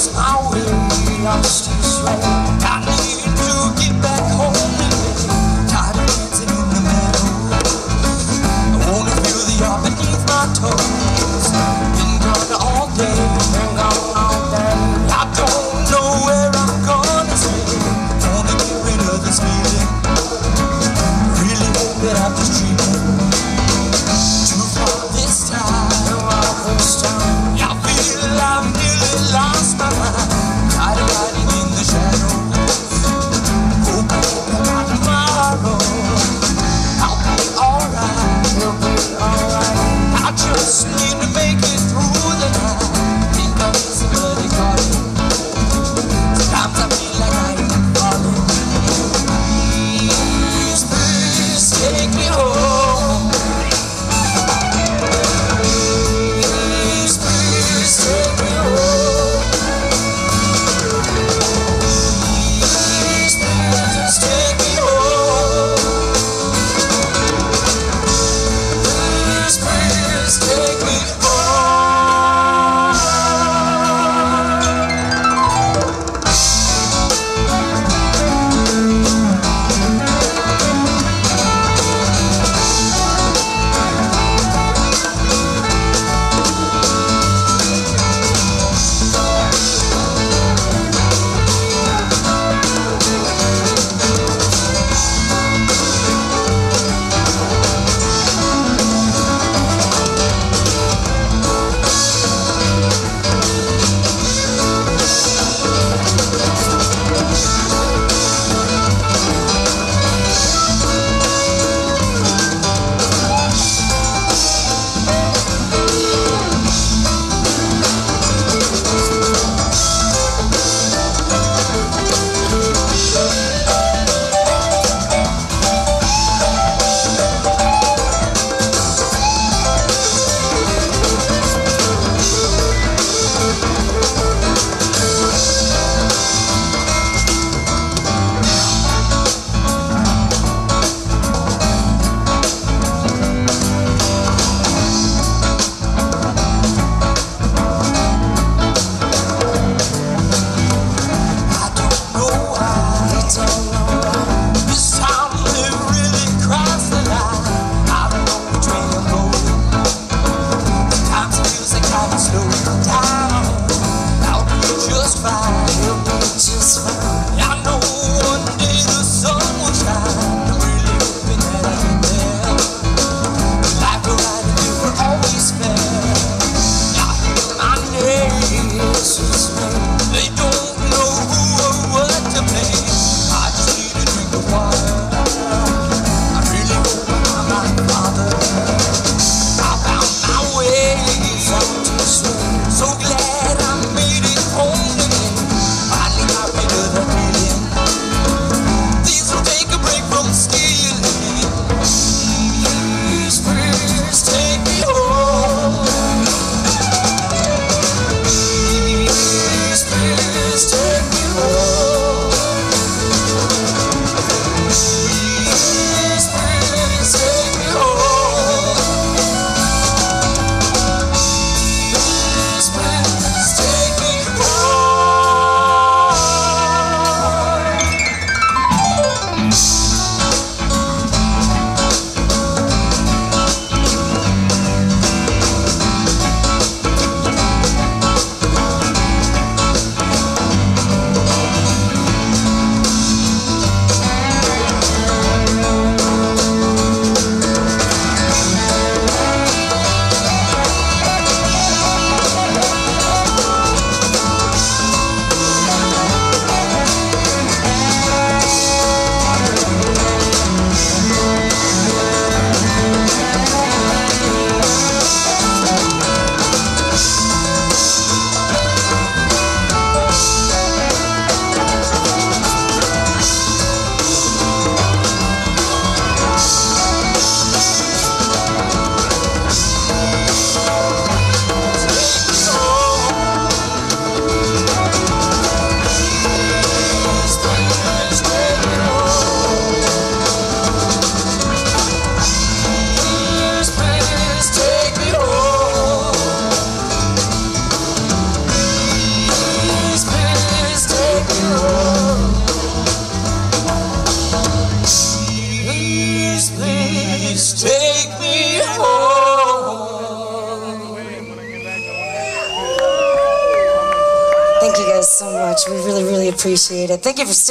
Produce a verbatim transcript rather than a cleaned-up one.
lost my way, lost his way. I need to get back home again. Tired of dancing in the meadow. I wanna feel the earth beneath my toes. Been gone all day, been gone all day. I don't know where I'm gonna stay. Wanna get rid of this feeling. Really hope that I'm just dreaming. Too far this time, too far this time. I feel I've nearly lost my mind. Tired of hiding in the shadows. so much. We really, really appreciate it. Thank you for